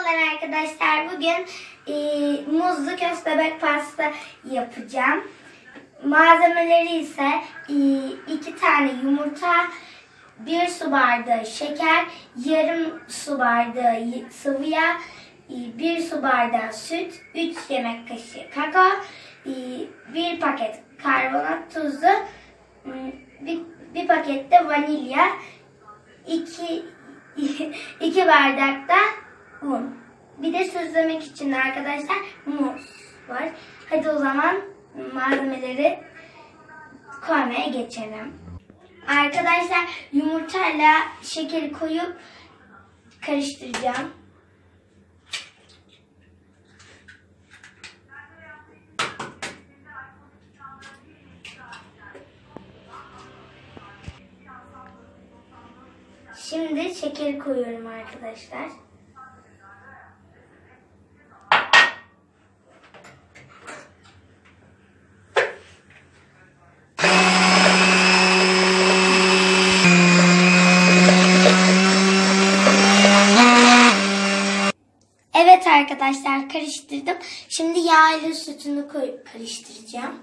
Merhabalar arkadaşlar. Bugün muzlu köstebek pasta yapacağım. Malzemeleri ise 2 tane yumurta, 1 su bardağı şeker, yarım su bardağı sıvı yağ, 1 su bardağı süt, 3 yemek kaşığı kakao, 1 paket karbonat tuzu, bir paket de vanilya, 2 bardak da un. Bir de süslemek için arkadaşlar muz var. Hadi o zaman malzemeleri koymaya geçelim. Arkadaşlar yumurtayla şekeri koyup karıştıracağım. Şimdi şekeri koyuyorum arkadaşlar. Evet arkadaşlar karıştırdım. Şimdi yağ ile sütünü koyup karıştıracağım.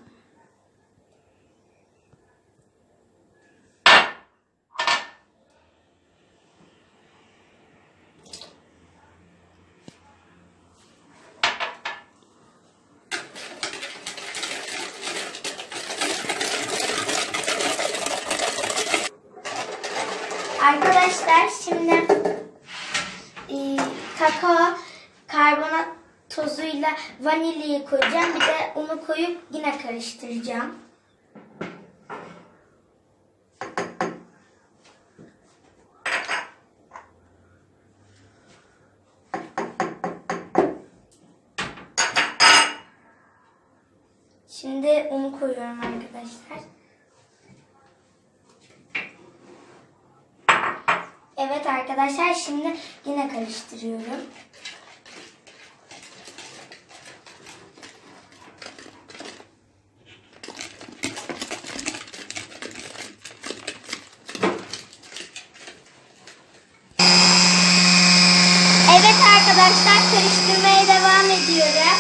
Arkadaşlar şimdi kakao, karbonat tozuyla vanilyayı koyacağım. Bir de unu koyup yine karıştıracağım. Şimdi unu koyuyorum arkadaşlar. Evet arkadaşlar şimdi yine karıştırıyorum. Evet arkadaşlar karıştırmaya devam ediyorum.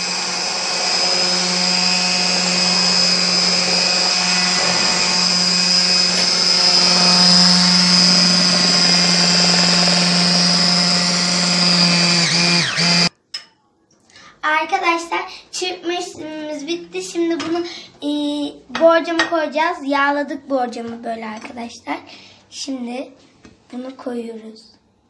Arkadaşlar çırpma işlemimiz bitti. Şimdi bunu borcama koyacağız. Yağladık borcamı böyle arkadaşlar. Şimdi bunu koyuyoruz.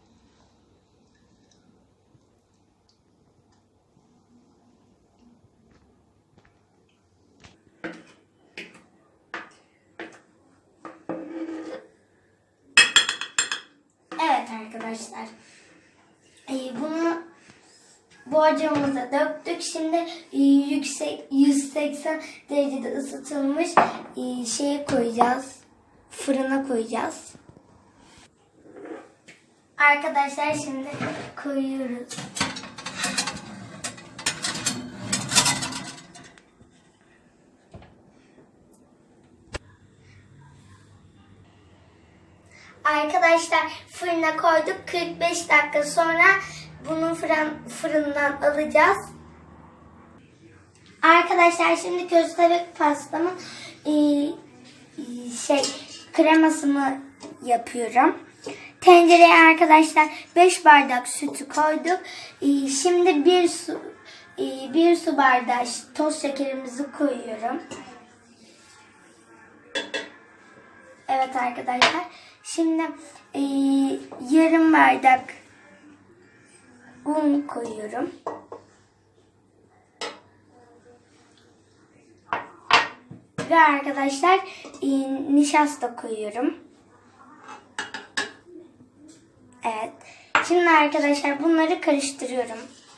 Evet arkadaşlar. Bunu borcamımıza döktük. Şimdi 180 derecede ısıtılmış şeye koyacağız. Fırına koyacağız. Arkadaşlar şimdi koyuyoruz. Arkadaşlar fırına koyduk. 45 dakika sonra bunu fırından alacağız. Arkadaşlar şimdi köstebek pastamın kremasını yapıyorum. Tencereye arkadaşlar 5 bardak sütü koyduk. Şimdi bir su bardağı toz şekerimizi koyuyorum. Evet arkadaşlar. Şimdi yarım bardak un koyuyorum. Ve arkadaşlar nişasta koyuyorum. Evet. Şimdi arkadaşlar bunları karıştırıyorum.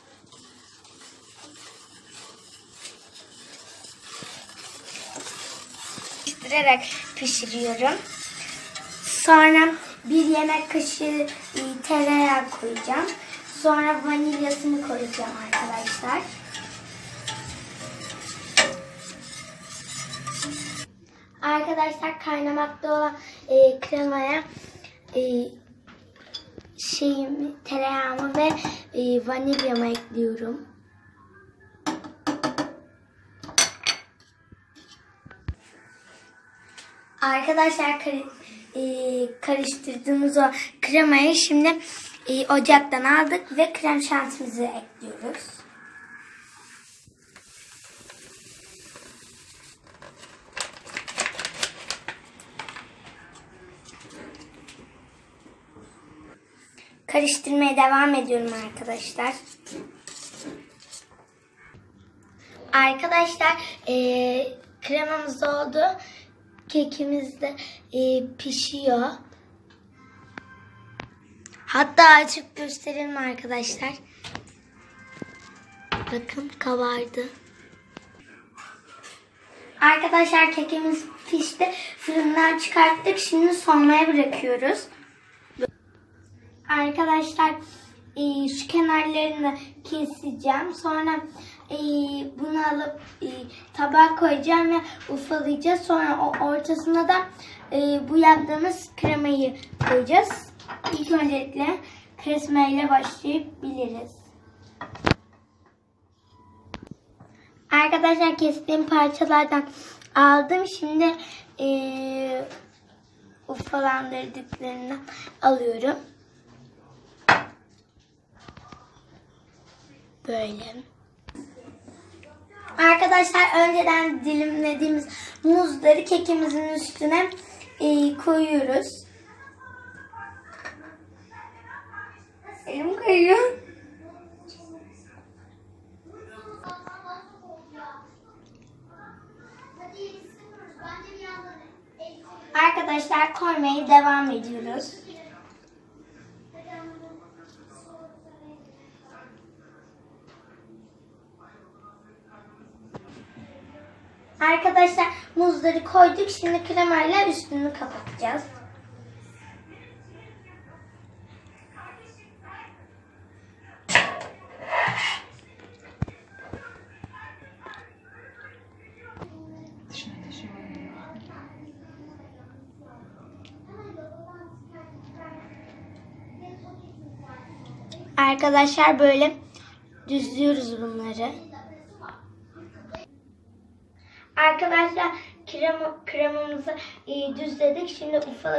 Karıştırarak pişiriyorum. Sonra 1 yemek kaşığı tereyağı koyacağım. Sonra vanilyasını koyacağım arkadaşlar. Arkadaşlar kaynamakta olan kremaya tereyağımı ve vanilyamı ekliyorum. Arkadaşlar karıştırdığımız o kremayı şimdi ocaktan aldık ve krem şantimizi ekliyoruz. Karıştırmaya devam ediyorum arkadaşlar. Arkadaşlar kremamız oldu. Kekimiz de pişiyor. Hatta açıp gösterelim arkadaşlar. Bakın kabardı. Arkadaşlar kekimiz pişti. Fırından çıkarttık. Şimdi soğumaya bırakıyoruz. Arkadaşlar şu kenarlarını keseceğim. Sonra bunu alıp tabağa koyacağım ve ufalayacağız. Sonra ortasına da bu yaptığımız kremayı koyacağız. İlk öncelikle kesmeyle başlayabiliriz. Arkadaşlar kestiğim parçalardan aldım. Şimdi ufalandırdıklarını alıyorum. Böyle. Arkadaşlar önceden dilimlediğimiz muzları kekimizin üstüne koyuyoruz. Elim kayıyor. Arkadaşlar koymaya devam ediyoruz. Arkadaşlar muzları koyduk. Şimdi kremayla üstünü kapatacağız. Arkadaşlar böyle düzlüyoruz bunları. Arkadaşlar kremamızı düzledik. Şimdi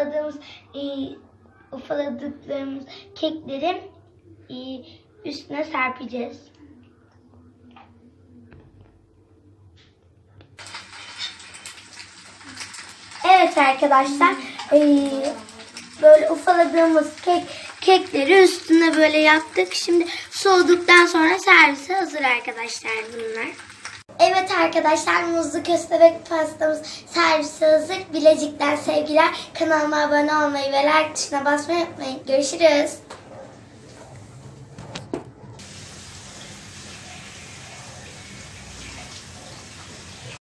ufaladıklarımız kekleri üstüne serpeceğiz. Evet arkadaşlar böyle ufaladığımız kekleri üstüne böyle yaptık. Şimdi soğuduktan sonra servise hazır arkadaşlar bunlar. Evet arkadaşlar muzlu köstebek pastamız servise hazır. Bilecik'ten sevgiler. Kanalıma abone olmayı ve like tuşuna basmayı unutmayın. Görüşürüz.